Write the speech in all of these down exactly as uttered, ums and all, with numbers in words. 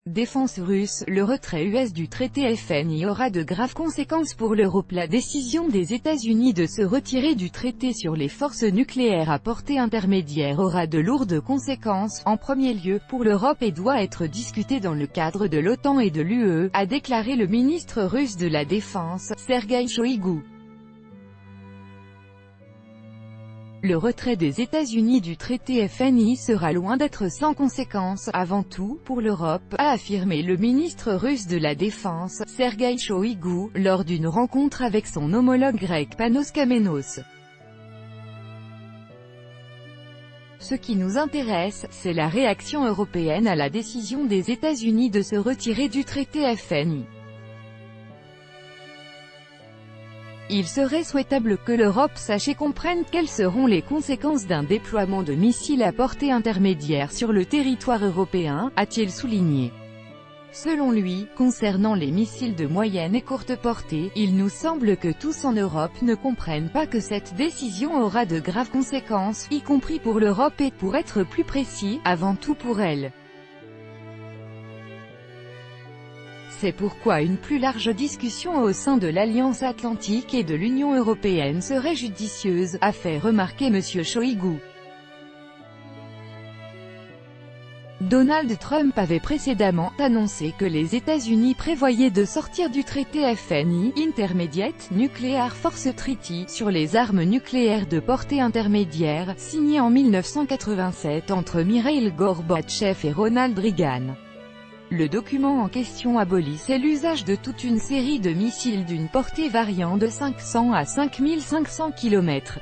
Défense russe, le retrait U S du traité F N I aura de graves conséquences pour l'Europe. La décision des États-Unis de se retirer du traité sur les forces nucléaires à portée intermédiaire aura de lourdes conséquences, en premier lieu, pour l'Europe et doit être discutée dans le cadre de l'OTAN et de l'U E, a déclaré le ministre russe de la Défense, Sergueï Shoïgou. Le retrait des États-Unis du traité F N I sera loin d'être sans conséquences, avant tout, pour l'Europe, a affirmé le ministre russe de la Défense, Sergueï Shoïgou, lors d'une rencontre avec son homologue grec Panos Kamenos. Ce qui nous intéresse, c'est la réaction européenne à la décision des États-Unis de se retirer du traité F N I. Il serait souhaitable que l'Europe sache et comprenne quelles seront les conséquences d'un déploiement de missiles à portée intermédiaire sur le territoire européen, a-t-il souligné. Selon lui, concernant les missiles de moyenne et courte portée, il nous semble que tous en Europe ne comprennent pas que cette décision aura de graves conséquences, y compris pour l'Europe et, pour être plus précis, avant tout pour elle. C'est pourquoi une plus large discussion au sein de l'Alliance Atlantique et de l'Union Européenne serait judicieuse, a fait remarquer M. Shoïgou. Donald Trump avait précédemment annoncé que les États-Unis prévoyaient de sortir du traité F N I, Intermediate Nuclear Force Treaty, sur les armes nucléaires de portée intermédiaire, signé en mille neuf cent quatre-vingt-sept entre Mikhaïl Gorbatchev et Ronald Reagan. Le document en question abolissait l'usage de toute une série de missiles d'une portée variant de cinq cents à cinq mille cinq cents kilomètres.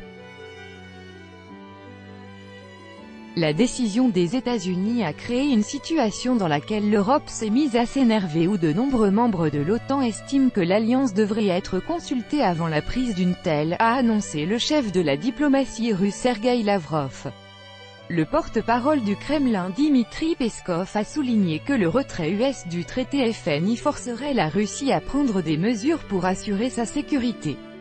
La décision des États-Unis a créé une situation dans laquelle l'Europe s'est mise à s'énerver, où de nombreux membres de l'OTAN estiment que l'Alliance devrait être consultée avant la prise d'une telle, a annoncé le chef de la diplomatie russe Sergueï Lavrov. Le porte-parole du Kremlin Dmitry Peskov a souligné que le retrait U S du traité F N I forcerait la Russie à prendre des mesures pour assurer sa sécurité.